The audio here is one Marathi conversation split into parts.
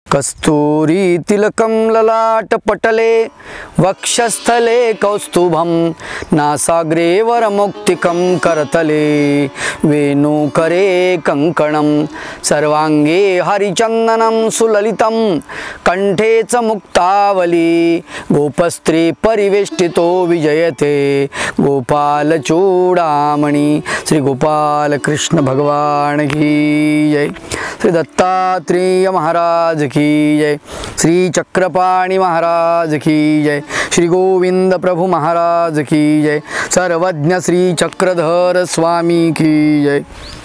कस्तूरी तिलकं ललाट पटले वक्षस्थले कौस्तुभं नासाग्रे वरमौक्तिकं करतले वेणुकरे कंकणं सर्वांगे हरिचंदनं सुललितं कंठे च मुक्तावली गोपस्त्री परिवेष्टितो विजयते गोपाल चूडामणि श्री गोपाल कृष्ण भगवान की जय। श्री दत्तात्रेय महाराज की जय। श्री चक्रपाणी महाराज की जय। श्री गोविंद प्रभु महाराज की जय। सर्वज्ञ श्री चक्रधर स्वामी की जय।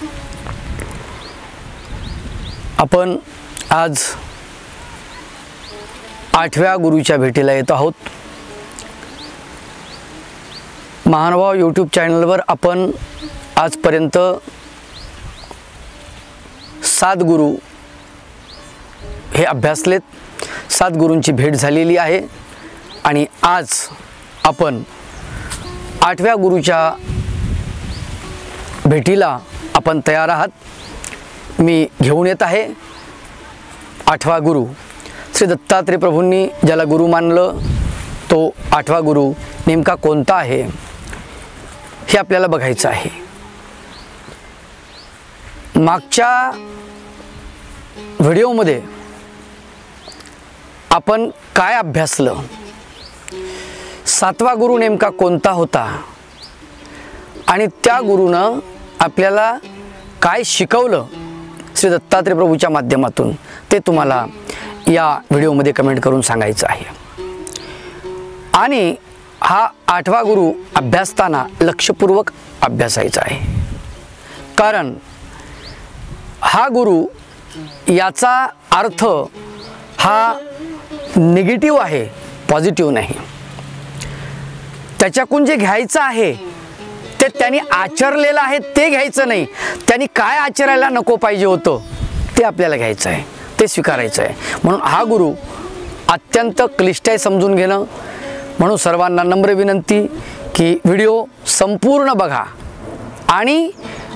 आपण आज 8व्या गुरुच्या भेटीला येत आहोत। महानुभाव यूट्यूब चॅनलवर आपण आजपर्यंत 7 गुरु हे अभ्यासलेत। 7 गुरूंची भेट झालेली आहे आणि आज आपण 8व्या गुरुच्या भेटीला आपण तयार आहात। मी घेऊन येत आहे 8वा गुरु। श्री दत्तात्रेय प्रभूंनी ज्याला गुरु मानलं तो 8वा गुरु नेमका कोणता आहे हे आपल्याला बघायचं आहे। मागच्या व्हिडिओमध्ये आपण काय अभ्यासलं, 7वा गुरु नेमका कोणता होता आणि त्या गुरुनं आपल्याला काय शिकवलं श्री दत्तात्रेय प्रभूच्या माध्यमातून ते तुम्हाला या व्हिडिओमध्ये कमेंट करून सांगायचं आहे। आणि हा 8वा गुरु अभ्यासताना लक्षपूर्वक अभ्यासायचा आहे, कारण हा गुरु याचा अर्थ हा निगेटिव्ह आहे, पॉझिटिव्ह नाही। त्याच्याकडून जे घ्यायचं आहे ते त्यांनी आचरलेलं आहे ते घ्यायचं नाही, त्यांनी काय आचरायला नको पाहिजे होतं ते आपल्याला घ्यायचं आहे, ते स्वीकारायचं आहे। म्हणून हा गुरु अत्यंत क्लिष्ट आहे समजून घेणं। म्हणून सर्वांना नम्र विनंती की व्हिडिओ संपूर्ण बघा आणि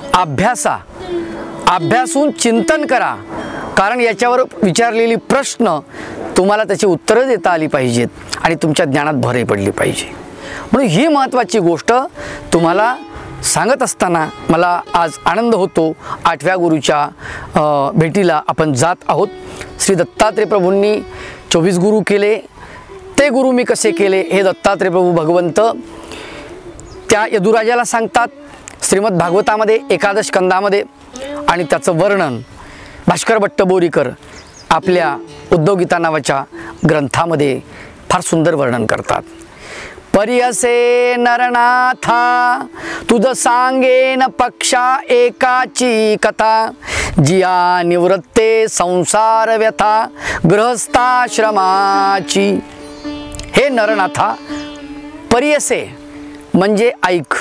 अभ्यासून चिंतन करा, कारण याच्यावर विचारलेली प्रश्न तुम्हाला त्याची उत्तरं देता आली पाहिजेत आणि तुमच्या ज्ञानात भरही पडली पाहिजे। म्हणून ही महत्त्वाची गोष्ट तुम्हाला सांगत असताना मला आज आनंद होतो। 8व्या गुरुच्या भेटीला आपण जात आहोत। श्री दत्तात्रेय प्रभूंनी 24 गुरु केले, ते गुरु मी कसे केले हे दत्तात्रेय प्रभू भगवंत त्या यदुराजाला सांगतात श्रीमद भागवतामध्ये 11 स्कंदामध्ये, आणि त्याचं वर्णन भास्कर भट्ट बोरीकर आपल्या उद्योगिता नावाच्या ग्रंथामध्ये फार सुंदर वर्णन करतात। परियसे नरनाथा तुझ सांगेन पक्षा एकाची कथा, जिया निवृत्ते संसार व्यथा गृहस्थाश्रमाची। हे नरनाथा, परियसे म्हणजे ऐक।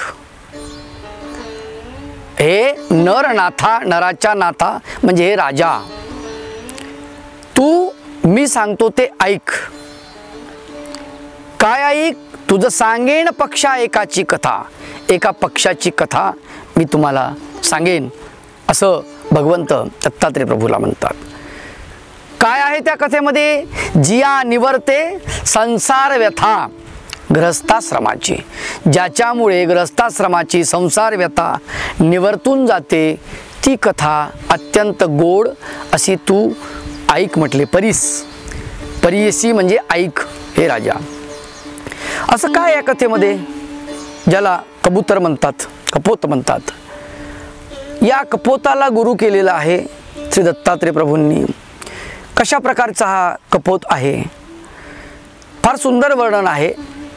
हे नरनाथा, नराचा नाथा म्हणजे हे राजा, तू मी सांगतो ते ऐक। काय ऐक? तुझं सांगेन पक्षा एकाची कथा, एका पक्षाची कथा मी तुम्हाला सांगेन असं भगवंत दत्तात्रेय प्रभूला म्हणतात। काय आहे त्या कथेमध्ये? जिया निवर्ते संसार व्यथा गृहस्थाश्रमाची, ज्याच्यामुळे गृहस्थाश्रमाची संसार व्यथा निवर्तून जाते ती कथा अत्यंत गोड अशी तू ऐक म्हटले। परियसी म्हणजे ऐक हे राजा। असं काय या कथेमध्ये ज्याला कबूतर म्हणतात, कपोत म्हणतात, या कपोताला गुरु केलेला आहे श्री दत्तात्रेय प्रभूंनी। कशा प्रकारचा हा कपोत आहे? फार सुंदर वर्णन आहे।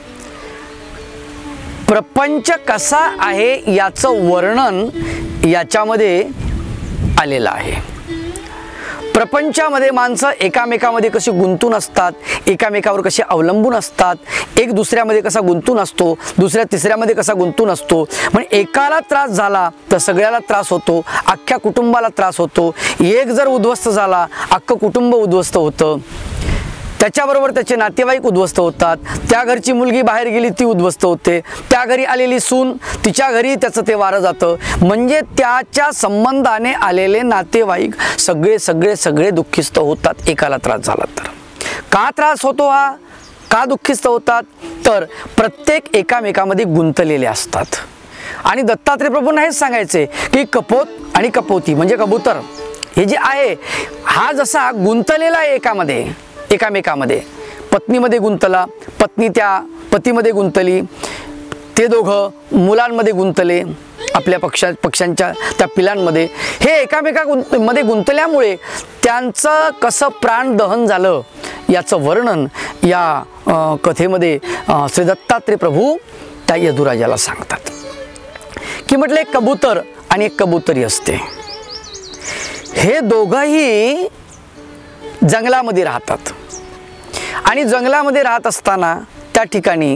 प्रपंच कसा आहे याचं वर्णन याच्यामध्ये आलेलं आहे। प्रपंचामध्ये माणसं एकामेकामध्ये कशी गुंतून असतात, एकामेकावर कसे अवलंबून असतात, एक दुसऱ्यामध्ये कसा गुंतून असतो, दुसऱ्या तिसऱ्यामध्ये कसा गुंतून असतो। म्हणजे एकाला त्रास झाला तर सगळ्याला त्रास होतो, अख्ख्या कुटुंबाला त्रास होतो। एक जर उद्ध्वस्त झाला अख्खं कुटुंब उद्ध्वस्त होतं। त्याच्याबरोबर त्याचे नातेवाईक उद्ध्वस्त होतात, त्या घरची मुलगी बाहेर गेली ती उद्ध्वस्त होते, त्या घरी आलेली सून तिच्या घरी त्याचं ते वारं जातं. म्हणजे त्याच्या संबंधाने आलेले नातेवाईक सगळे दुःखिस्त होतात एकाला त्रास झाला तर. का त्रास होतो हा, का दुःखिस्त होतात, तर प्रत्येक एकामेकामध्ये गुंतलेले असतात. आणि दत्तात्रय प्रभूंना हेच सांगायचे की कपोत आणि कपोती म्हणजे कबूतर हे जे आहे हा जसा गुंतलेला आहे एकामेकामध्ये, पत्नीमध्ये गुंतला, पत्नी त्या पतीमध्ये गुंतली, ते दोघं मुलांमध्ये गुंतले, आपल्या पक्ष्यांच्या त्या पिलांमध्ये, हे एकामेकामध्ये गुंतल्यामुळे त्यांचं कसं प्राण दहन झालं याचं वर्णन या कथेमध्ये श्री दत्तात्रय प्रभू त्या यदुराजाला सांगतात की म्हटलं एक कबूतर आणि एक कबुतरी असते. हे दोघंही जंगलामध्ये राहतात आणि जंगलामध्ये राहत असताना त्या ठिकाणी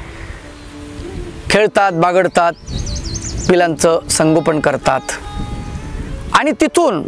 खेळतात, बागडतात, पिलांचं संगोपन करतात आणि तिथून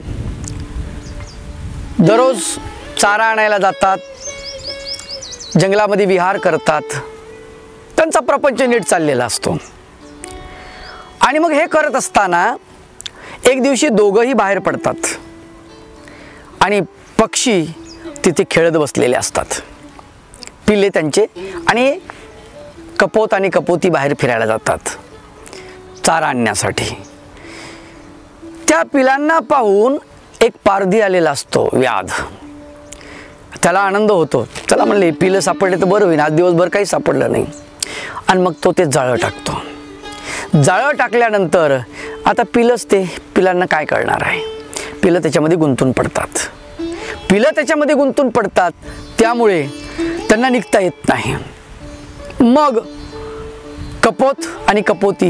दररोज चारा आणायला जातात, जंगलामध्ये विहार करतात, त्यांचा प्रपंच नीट चाललेला असतो. आणि मग हे करत असताना एक दिवशी दोघंही बाहेर पडतात आणि पक्षी तिथे खेळत बसलेले असतात, पिल्ले त्यांचे, आणि कपोत आणि कपोती बाहेर फिरायला जातात चारा आणण्यासाठी. त्या पिलांना पाहून एक पारधी आलेला असतो व्याध, त्याला आनंद होतो, चला म्हणले पिलं सापडले तर बरं होईल, आज दिवसभर काही सापडलं नाही. आणि मग तो ते जाळं टाकतो. जाळं टाकल्यानंतर आता पिलंच ते, पिलांना काय कळणार आहे, पिलं त्याच्यामध्ये गुंतून पडतात, त्यामुळे त्यांना निघता येत नाही. मग कपोत आणि कपोती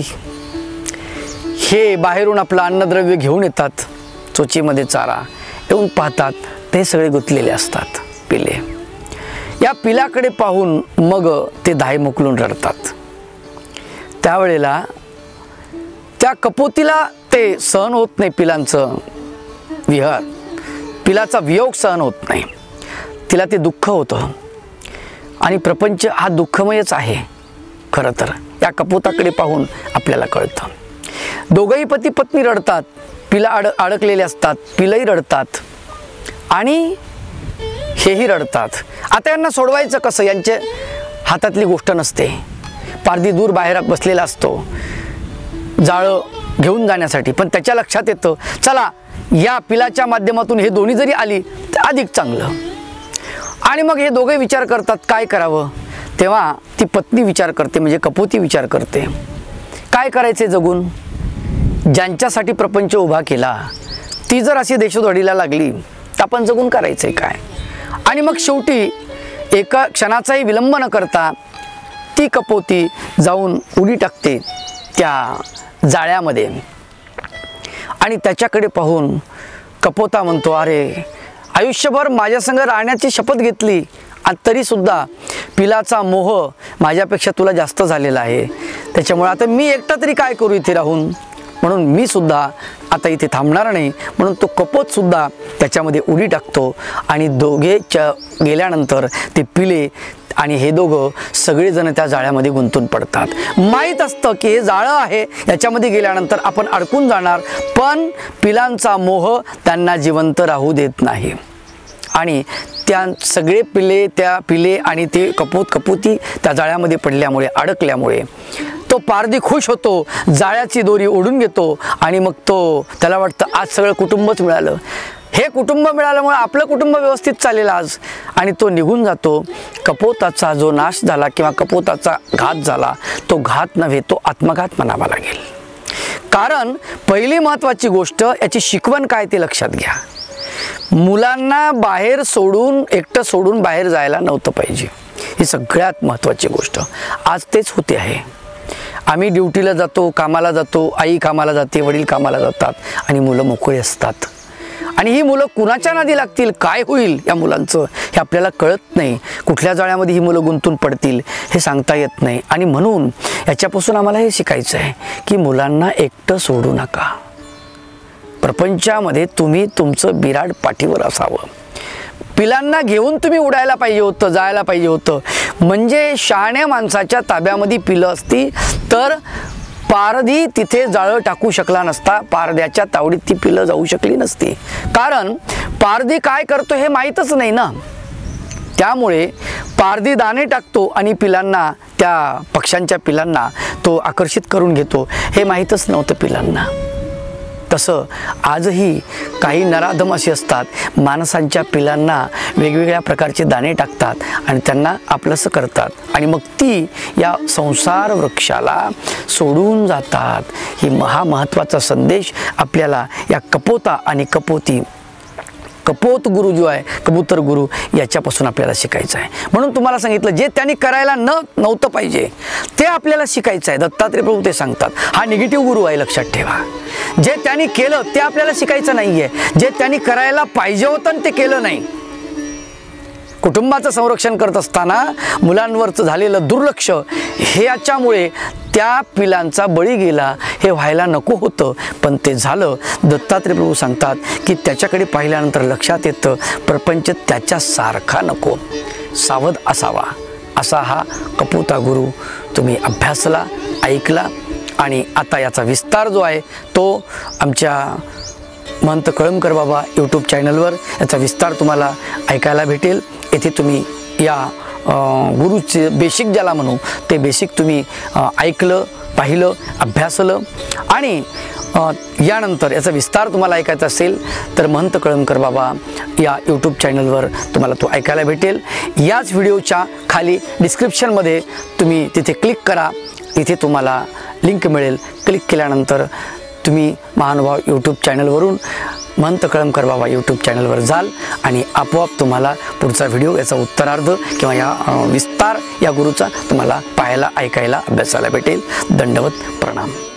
हे बाहेरून आपलं अन्नद्रव्य घेऊन येतात, चोचीमध्ये चारा येऊन पाहतात, ते सगळे गुंतलेले असतात पिले. या पिलाकडे पाहून मग ते दाय मोकलून रडतात. त्यावेळेला त्या कपोतीला ते सहन होत नाही, पिलांचं विहार, पिलाचा वियोग सहन होत नाही, तिला ते दुःख होतं. आणि प्रपंच हा दुःखमयच आहे खरं तर, या कपोताकडे पाहून आपल्याला कळतं. दोघंही पती पत्नी रडतात, पिला अडकलेले असतात, पिलंही रडतात आणि हेही रडतात. आता यांना सोडवायचं कसं, यांच्या हातातली गोष्ट नसते. पारधी दूर बाहेर बसलेला असतो जाळं घेऊन जाण्यासाठी, पण त्याच्या लक्षात येतं चला या पिलाच्या माध्यमातून हे दोन्ही जरी आली तर अधिक चांगलं. आणि मग हे दोघे विचार करतात काय करावं. तेव्हा ती पत्नी विचार करते, म्हणजे कपोती विचार करते, काय करायचे जगून, ज्यांच्यासाठी प्रपंच उभा केला ती जर अशी देशोधडीला लागली तर आपण जगून करायचंय काय. आणि मग शेवटी एका क्षणाचाही विलंब न करता ती कपोती जाऊन उडी टाकते त्या जाळ्यामध्ये. आणि त्याच्याकडे पाहून कपोता म्हणतो, अरे आयुष्यभर माझ्यासंग राहण्याची शपथ घेतली आणि तरीसुद्धा पिलाचा मोह माझ्यापेक्षा तुला जास्त झालेला आहे, त्याच्यामुळे आता मी एकटा तरी काय करू इथे राहून, म्हणून मी सुद्धा आता इथे थांबणार नाही. म्हणून तो कपोतसुद्धा त्याच्यामध्ये उडी टाकतो आणि दोघेच्या गेल्यानंतर ते पिले आणि हे दोघं सगळेजण त्या जाळ्यामध्ये गुंतून पडतात. माहीत असतं की हे जाळं आहे, याच्यामध्ये गेल्यानंतर आपण अडकून जाणार, पण पिलांचा मोह त्यांना जिवंत राहू देत नाही. आणि त्या सगळे पिले आणि ते कपोती त्या जाळ्यामध्ये पडल्यामुळे, अडकल्यामुळे तो पारधी खुश होतो, जाळ्याची दोरी ओढून घेतो आणि मग त्याला वाटतं आज सगळं कुटुंबच मिळालं, हे कुटुंब मिळाल्यामुळे आपलं कुटुंब व्यवस्थित चालेल आज. आणि तो निघून जातो. कपोताचा जो नाश झाला किंवा कपोताचा घात झाला, तो घात नव्हे, तो आत्मघात म्हणावा लागेल. कारण पहिली महत्त्वाची गोष्ट, याची शिकवण काय ते लक्षात घ्या. मुलांना बाहेर सोडून, एकटं सोडून बाहेर जायला नव्हतं पाहिजे, ही सगळ्यात महत्त्वाची गोष्ट. आज तेच होते आहे. आम्ही ड्युटीला जातो, कामाला जातो, आई कामाला जाते, वडील कामाला जातात आणि मुलं मोकळी असतात. आणि ही मुलं कुणाच्या नादी लागतील, काय होईल या मुलांचं हे आपल्याला कळत नाही. कुठल्या जाळ्यामध्ये ही मुलं गुंतून पडतील हे सांगता येत नाही. आणि म्हणून याच्यापासून आम्हाला हे शिकायचं आहे की मुलांना एकटं सोडू नका. प्रपंचामध्ये तुम्ही तुमचं बिराड पाठीवर असावं. पिलांना घेऊन तुम्ही उडायला पाहिजे होतं, जायला पाहिजे होतं. म्हणजे शहाण्या माणसाच्या ताब्यामध्ये पिलं असती तर पारधी तिथे जाळं टाकू शकला नसता, पारध्याच्या तावडीत ती पिलं जाऊ शकली नसती. कारण पारधी काय करतो हे माहीतच नाही ना. त्यामुळे पारधी दाणे टाकतो आणि पिलांना, त्या पक्ष्यांच्या पिलांना तो आकर्षित करून घेतो हे माहीतच नव्हतं पिलांना. तसं आजही काही नराधम असे असतात, माणसांच्या पिलांना वेगवेगळ्या प्रकारचे दाणे टाकतात आणि त्यांना आपलंसं करतात आणि मग ती या संसार वृक्षाला सोडून जातात. ही महत्त्वाचा संदेश आपल्याला या कपोता आणि कपोत गुरु जो आहे, कबूतर गुरु, याच्यापासून आपल्याला शिकायचं आहे. म्हणून तुम्हाला सांगितलं, जे त्यांनी करायला नव्हतं पाहिजे ते आपल्याला शिकायचं आहे. दत्तात्रय प्रभू ते सांगतात, हा निगेटिव्ह गुरु आहे, लक्षात ठेवा. जे त्यांनी केलं ते आपल्याला शिकायचं नाही आहे. जे त्यांनी करायला पाहिजे होतं ते केलं नाही. कुटुंबाचं संरक्षण करत असताना मुलांवरचं झालेलं दुर्लक्ष हे याच्यामुळे त्या पिलांचा बळी गेला, हे व्हायला नको होतं, पण ते झालं. दत्तात्रय प्रभू सांगतात की त्याच्याकडे पाहिल्यानंतर लक्षात येतं प्रपंच त्याच्यासारखा नको, सावध असावा. असा हा कपोता गुरु तुम्ही अभ्यासला, ऐकला आणि आता याचा विस्तार जो आहे तो आमच्या महंत कळमकर बाबा यूट्यूब चॅनलवर याचा विस्तार तुम्हाला ऐकायला भेटेल. येथे तुम्ही या गुरुचे बेसिक ज्याला म्हणू ते बेसिक तुम्ही ऐकलं, पाहिलं, अभ्यासलं आणि यानंतर याचा विस्तार तुम्हाला ऐकायचा असेल तर महंत कळमकर बाबा या यूट्यूब चॅनलवर तुम्हाला तो ऐकायला भेटेल. याच व्हिडिओच्या खाली डिस्क्रिप्शनमध्ये तुम्ही तिथे क्लिक करा, तिथे तुम्हाला लिंक मिळेल. क्लिक केल्यानंतर तुम्ही महानुभाव यूट्यूब चॅनलवरून महंत कळमकर बाबा यूट्यूब चॅनलवर जाल आणि आपोआप तुम्हाला पुढचा व्हिडिओ, याचा उत्तरार्ध किंवा या विस्तार या गुरुचा तुम्हाला पाहायला, ऐकायला, अभ्यासाला भेटेल. दंडवत प्रणाम.